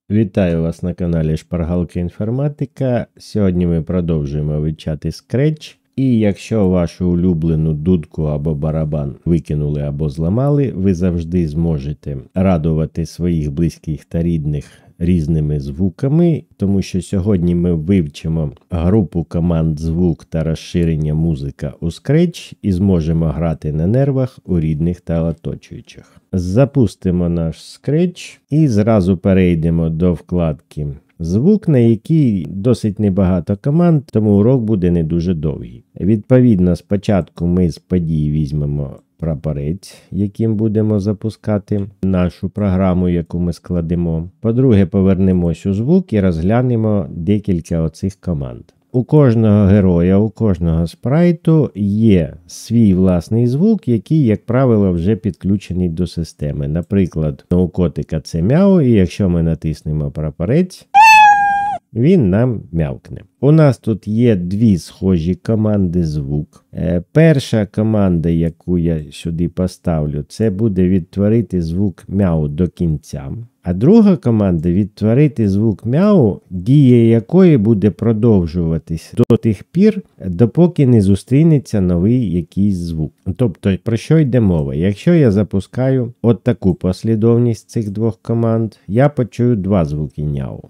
Вітаю вас на каналі Шпаргалка Інформатика. Сьогодні ми продовжуємо вивчати Scratch. І якщо вашу улюблену дудку або барабан викинули або зламали, ви завжди зможете радувати своїх близьких та рідних різними звуками, тому що сьогодні ми вивчимо групу команд звук та розширення музика у Scratch і зможемо грати на нервах у рідних та оточуючих. Запустимо наш Scratch і зразу перейдемо до вкладки звук, на якій досить небагато команд, тому урок буде не дуже довгий. Відповідно, спочатку ми з подій візьмемо прапорець, яким будемо запускати нашу програму, яку ми складемо. По-друге, повернемось у звук і розглянемо декілька оцих команд. У кожного героя, у кожного спрайту є свій власний звук, який, як правило, вже підключений до системи. Наприклад, у котика це мяу, і якщо ми натиснемо прапорець, він нам мявкне. У нас тут є дві схожі команди звук. Перша команда, яку я сюди поставлю, це буде відтворити звук мяу до кінця. А друга команда відтворити звук мяу, дія якої буде продовжуватись до тих пір, допоки не зустрінеться новий якийсь звук. Тобто, про що йде мова? Якщо я запускаю от таку послідовність цих двох команд, я почую два звуки няу.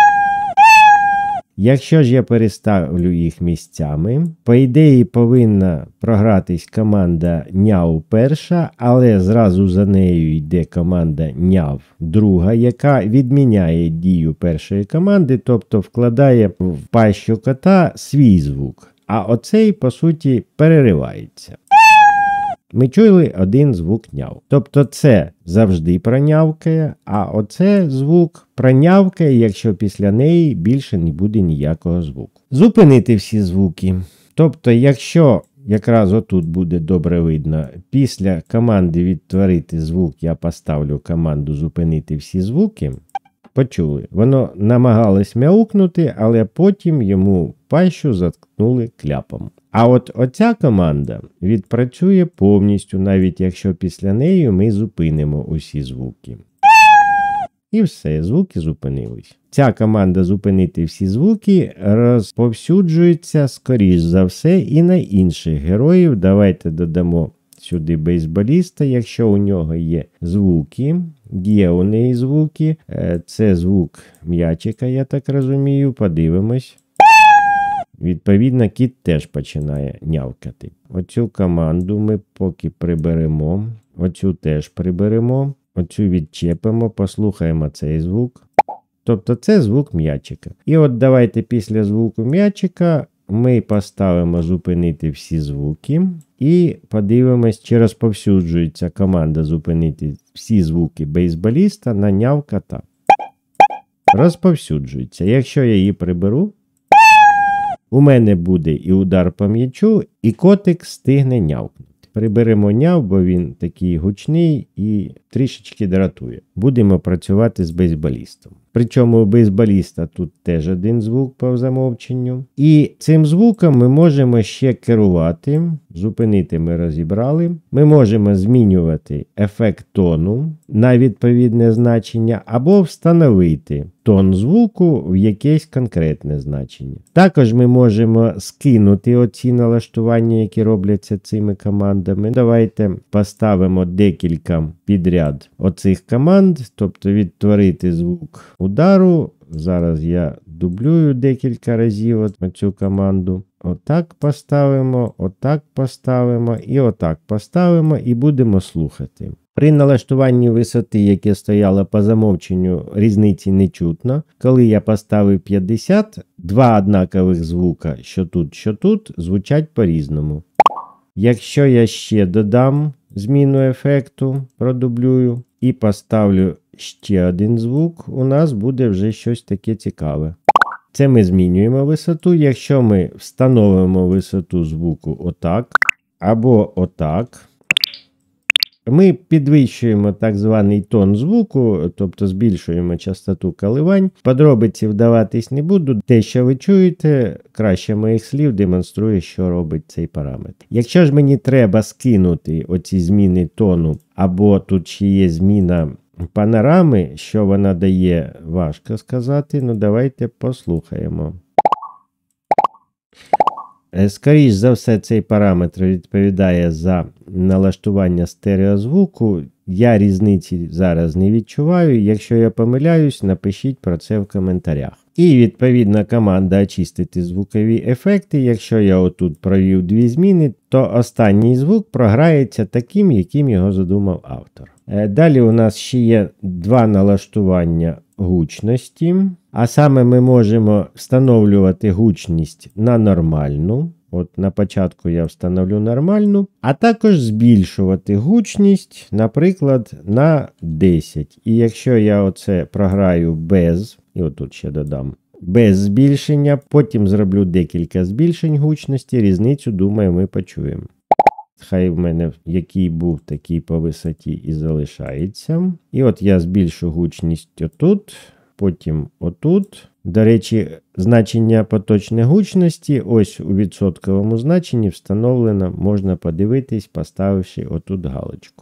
Якщо ж я переставлю їх місцями, по ідеї повинна програтись команда няу перша, але зразу за нею йде команда няв друга, яка відміняє дію першої команди, тобто вкладає в пащу кота свій звук. А оцей, по суті, переривається. Ми чули один звук няв. Тобто це завжди пронявкає, а оце звук пронявкає, якщо після неї більше не буде ніякого звуку. Зупинити всі звуки. Тобто, якщо якраз отут буде добре видно, після команди відтворити звук я поставлю команду зупинити всі звуки, почули. Воно намагалось мяукнути, але потім йому пащу заткнули кляпом. А от оця команда відпрацює повністю, навіть якщо після неї ми зупинимо усі звуки. І все, звуки зупинились. Ця команда зупинити всі звуки розповсюджується, скоріш за все, і на інших героїв. Давайте додамо сюди бейсболіста, якщо у нього є звуки. Є у неї звуки. Це звук м'ячика, я так розумію. Подивимось. Відповідно, кіт теж починає нявкати. Оцю команду ми поки приберемо. Оцю теж приберемо. Оцю відчепимо, послухаємо цей звук. Тобто це звук м'ячика. І от давайте після звуку м'ячика ми поставимо зупинити всі звуки. І подивимось, чи розповсюджується команда зупинити всі звуки бейсболіста на няв кота. Розповсюджується. Якщо я її приберу, у мене буде і удар по м'ячу, і котик встигне нявкнути. Приберемо няв, бо він такий гучний і трішечки дратує. Будемо працювати з бейсболістом. Причому у бейсболіста тут теж один звук по замовченню. І цим звуком ми можемо ще керувати. Зупинити ми розібрали. Ми можемо змінювати ефект тону на відповідне значення або встановити тон звуку в якесь конкретне значення. Також ми можемо скинути оці налаштування, які робляться цими командами. Давайте поставимо декілька підряд оцих команд, тобто відтворити звук удару. Зараз я дублюю декілька разів оцю команду. Отак поставимо, отак поставимо і отак поставимо і будемо слухати. При налаштуванні висоти, яке стояло по замовченню, різниці не чутно. Коли я поставив 50, два однакових звука, що тут, звучать по-різному. Якщо я ще додам зміну ефекту, продублюю і поставлю ще один звук, у нас буде вже щось таке цікаве. Це ми змінюємо висоту. Якщо ми встановимо висоту звуку отак або отак, ми підвищуємо так званий тон звуку, тобто збільшуємо частоту коливань. Подробиці вдаватись не буду. Те, що ви чуєте, краще моїх слів демонструє, що робить цей параметр. Якщо ж мені треба скинути оці зміни тону, або тут ще є зміна панорами, що вона дає, важко сказати. Ну, давайте послухаємо. Скоріш за все, цей параметр відповідає за налаштування стереозвуку. Я різниці зараз не відчуваю. Якщо я помиляюсь, напишіть про це в коментарях. І відповідна команда очистити звукові ефекти. Якщо я отут провів дві зміни, то останній звук програється таким, яким його задумав автор. Далі у нас ще є два налаштування гучності. А саме ми можемо встановлювати гучність на нормальну. От на початку я встановлю нормальну, а також збільшувати гучність, наприклад, на 10. І якщо я оце програю без, і отут ще додам, без збільшення, потім зроблю декілька збільшень гучності, різницю, думаю, ми почуємо. Хай в мене який був, такий по висоті і залишається. І от я збільшу гучність отут, потім отут. До речі, значення поточної гучності ось у відсотковому значенні встановлено, можна подивитись, поставивши отут галочку.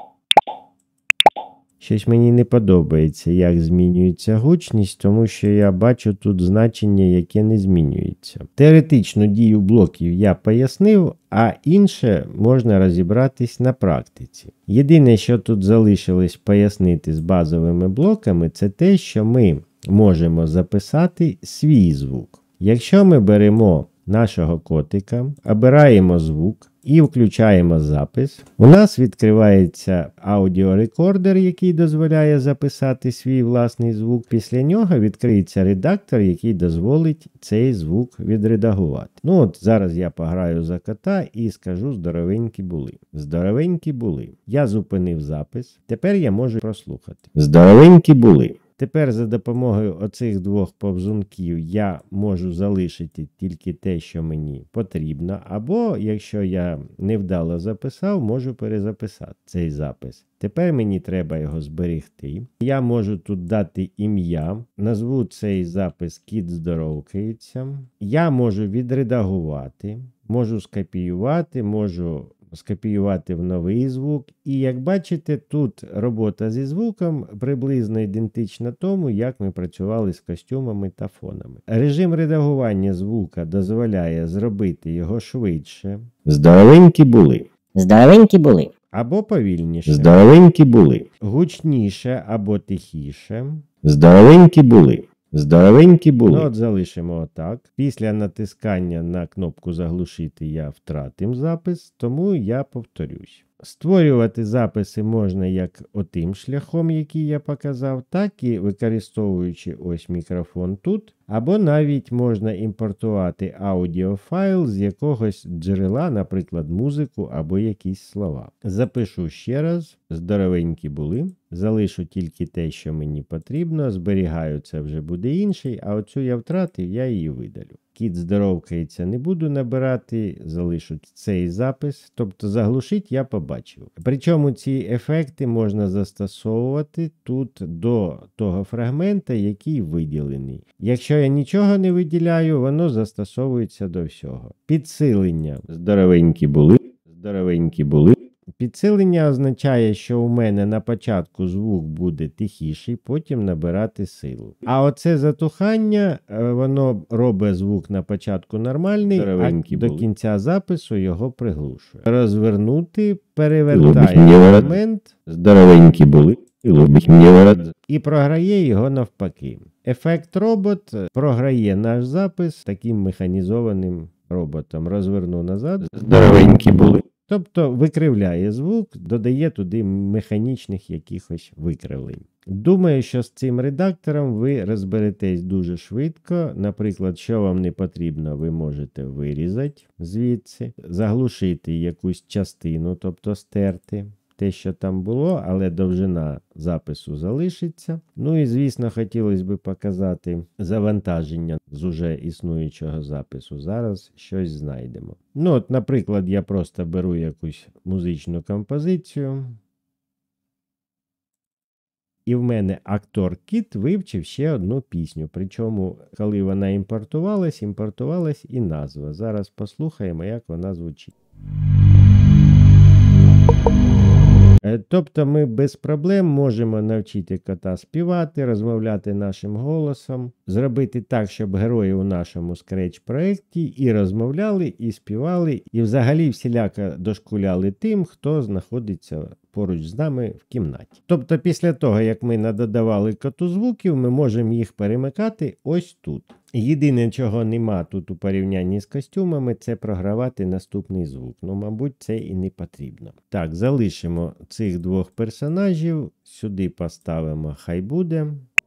Щось мені не подобається, як змінюється гучність, тому що я бачу тут значення, яке не змінюється. Теоретичну дію блоків я пояснив, а інше можна розібратись на практиці. Єдине, що тут залишилось пояснити з базовими блоками, це те, що ми можемо записати свій звук. Якщо ми беремо нашого котика, обираємо звук і включаємо запис, у нас відкривається аудіорекордер, який дозволяє записати свій власний звук. Після нього відкриється редактор, який дозволить цей звук відредагувати. Ну от зараз я пограю за кота і скажу здоровенькі були. Здоровенькі були. Я зупинив запис. Тепер я можу прослухати. Здоровенькі були. Тепер за допомогою оцих двох повзунків я можу залишити тільки те, що мені потрібно, або, якщо я невдало записав, можу перезаписати цей запис. Тепер мені треба його зберегти. Я можу тут дати ім'я, назву цей запис «Кіт здоровкається». Я можу відредагувати, можу скопіювати, можу скопіювати в новий звук. І як бачите, тут робота зі звуком приблизно ідентична тому, як ми працювали з костюмами та фонами. Режим редагування звука дозволяє зробити його швидше. Здоровенькі були. Здоровенькі були. Або повільніше. Здоровенькі були. Гучніше або тихіше. Здоровенькі були. Здоровенькі були. Ну, от залишимо отак. Після натискання на кнопку «Заглушити» я втратив запис, тому я повторюсь. Створювати записи можна як отим шляхом, який я показав, так і використовуючи ось мікрофон тут, або навіть можна імпортувати аудіофайл з якогось джерела, наприклад, музику або якісь слова. Запишу ще раз, здоровенькі були, залишу тільки те, що мені потрібно, зберігаю, це вже буде інший, а оцю я втратив, я її видалю. Кіт здоровкається, не буду набирати, залишу цей запис, тобто заглушить я побачив. Причому ці ефекти можна застосовувати тут до того фрагмента, який виділений. Якщо я нічого не виділяю, воно застосовується до всього. Підсилення. Здоровенькі були. Здоровенькі були. Підсилення означає, що у мене на початку звук буде тихіший, потім набирати силу. А оце затухання, воно робить звук на початку нормальний, а до кінця запису його приглушує. Розвернути, перевертає елемент. Здоровенькі були. І програє його навпаки. Ефект робот програє наш запис таким механізованим роботом. Розверну назад. Здоровенькі були. Тобто викривляє звук, додає туди механічних якихось викривлень. Думаю, що з цим редактором ви розберетесь дуже швидко. Наприклад, що вам не потрібно, ви можете вирізати звідси, заглушити якусь частину, тобто стерти те, що там було, але довжина запису залишиться. Ну і, звісно, хотілося б показати завантаження з уже існуючого запису. Зараз щось знайдемо. Ну, от, наприклад, я просто беру якусь музичну композицію. І в мене актор Кіт вивчив ще одну пісню. Причому, коли вона імпортувалась і назва. Зараз послухаємо, як вона звучить. Тобто ми без проблем можемо навчити кота співати, розмовляти нашим голосом, зробити так, щоб герої у нашому скретч-проєкті і розмовляли, і співали, і взагалі всіляко дошкуляли тим, хто знаходиться поруч з нами в кімнаті. Тобто після того, як ми надодавали коту звуків, ми можемо їх перемикати ось тут. Єдине, чого нема тут у порівнянні з костюмами, це програвати наступний звук. Ну, мабуть, це і не потрібно. Так, залишимо цих двох персонажів, сюди поставимо «Хай буде».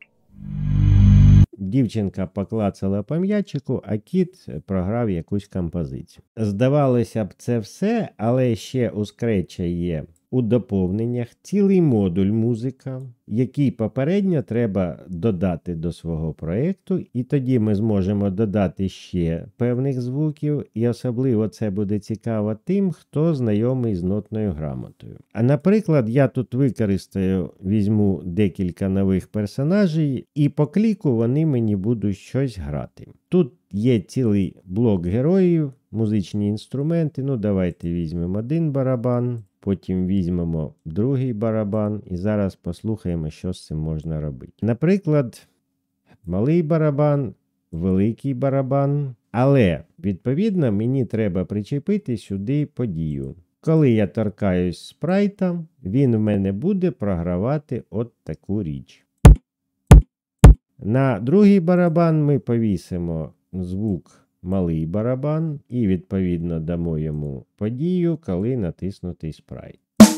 Дівчинка поклацала по м'ячику, а кіт програв якусь композицію. Здавалося б, це все, але ще у скретча є у доповненнях цілий модуль музика, який попередньо треба додати до свого проєкту, і тоді ми зможемо додати ще певних звуків, і особливо це буде цікаво тим, хто знайомий з нотною грамотою. А наприклад, я тут візьму декілька нових персонажей, і по кліку вони мені будуть щось грати. Тут є цілий блок героїв, музичні інструменти, ну давайте візьмемо один барабан. Потім візьмемо другий барабан і зараз послухаємо, що з цим можна робити. Наприклад, малий барабан, великий барабан, але, відповідно, мені треба причепити сюди подію. Коли я торкаюсь спрайта, він в мене буде програвати от таку річ. На другий барабан ми повісимо звук малий барабан і, відповідно, дамо йому подію, коли натиснутий спрайт.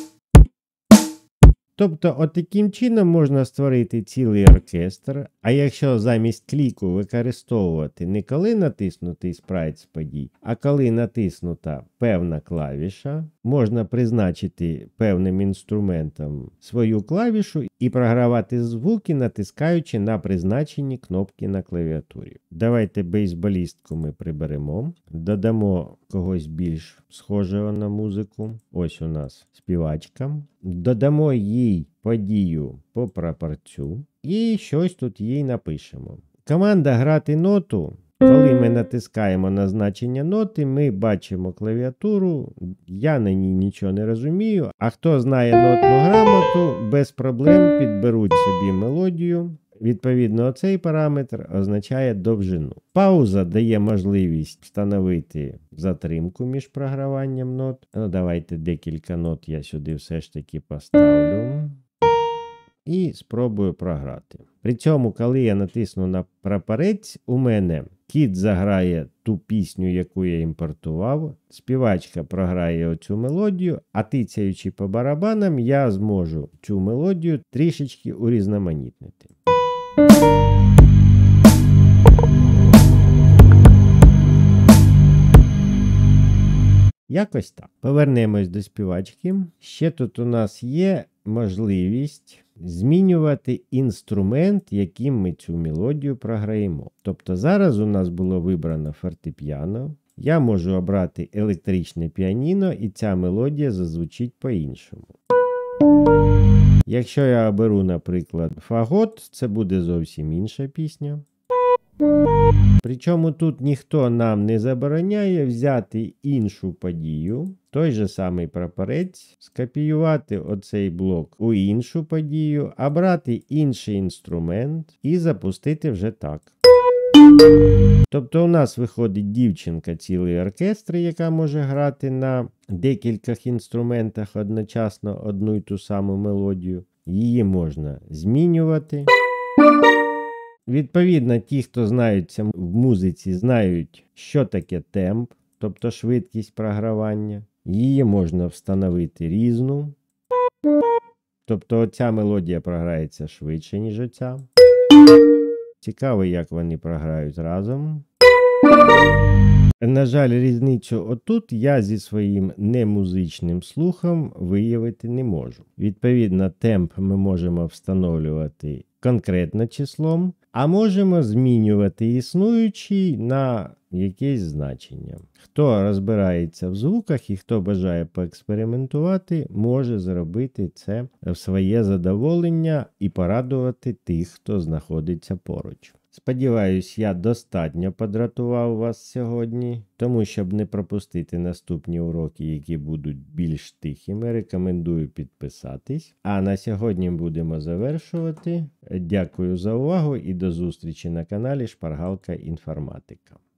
Тобто, от таким чином можна створити цілий оркестр, а якщо замість кліку використовувати не коли натиснутий спрайт з подій, а коли натиснута певна клавіша, можна призначити певним інструментом свою клавішу і програвати звуки, натискаючи на призначені кнопки на клавіатурі. Давайте бейсболістку ми приберемо, додамо когось більш схожого на музику. Ось у нас співачка. Додамо їй подію по прапорцю і щось тут їй напишемо. Команда «Грати ноту». Коли ми натискаємо на значення ноти, ми бачимо клавіатуру, я на ній нічого не розумію, а хто знає нотну грамоту, без проблем підберуть собі мелодію. Відповідно, оцей параметр означає довжину. Пауза дає можливість встановити затримку між програванням нот. Ну, давайте декілька нот я сюди все ж таки поставлю. І спробую програти. При цьому, коли я натисну на прапорець, у мене кіт заграє ту пісню, яку я імпортував, співачка програє оцю мелодію, а тицяючи по барабанам, я зможу цю мелодію трішечки урізноманітнити. Якось так. Повернемось до співачки. Ще тут у нас є можливість змінювати інструмент, яким ми цю мелодію програємо. Тобто зараз у нас було вибрано фортепіано. Я можу обрати електричне піаніно, і ця мелодія зазвучить по-іншому. Якщо я оберу, наприклад, фагот, це буде зовсім інша пісня. Причому тут ніхто нам не забороняє взяти іншу подію, той же самий прапорець, скопіювати оцей блок у іншу подію, обрати інший інструмент і запустити вже так. Тобто у нас виходить дівчинка цілий оркестр, яка може грати на декількох інструментах одночасно одну й ту саму мелодію. Її можна змінювати. Відповідно, ті, хто знаються в музиці, знають, що таке темп, тобто швидкість програвання. Її можна встановити різну. Тобто оця мелодія програється швидше, ніж оця. Цікаво, як вони програють разом. На жаль, різницю отут я зі своїм немузичним слухом виявити не можу. Відповідно, темп ми можемо встановлювати конкретно числом, а можемо змінювати існуючий на якесь значення. Хто розбирається в звуках і хто бажає поекспериментувати, може зробити це в своє задоволення і порадувати тих, хто знаходиться поруч. Сподіваюсь, я достатньо подратував вас сьогодні, тому щоб не пропустити наступні уроки, які будуть більш тихими, рекомендую підписатись. А на сьогодні будемо завершувати. Дякую за увагу і до зустрічі на каналі Шпаргалка Інформатика.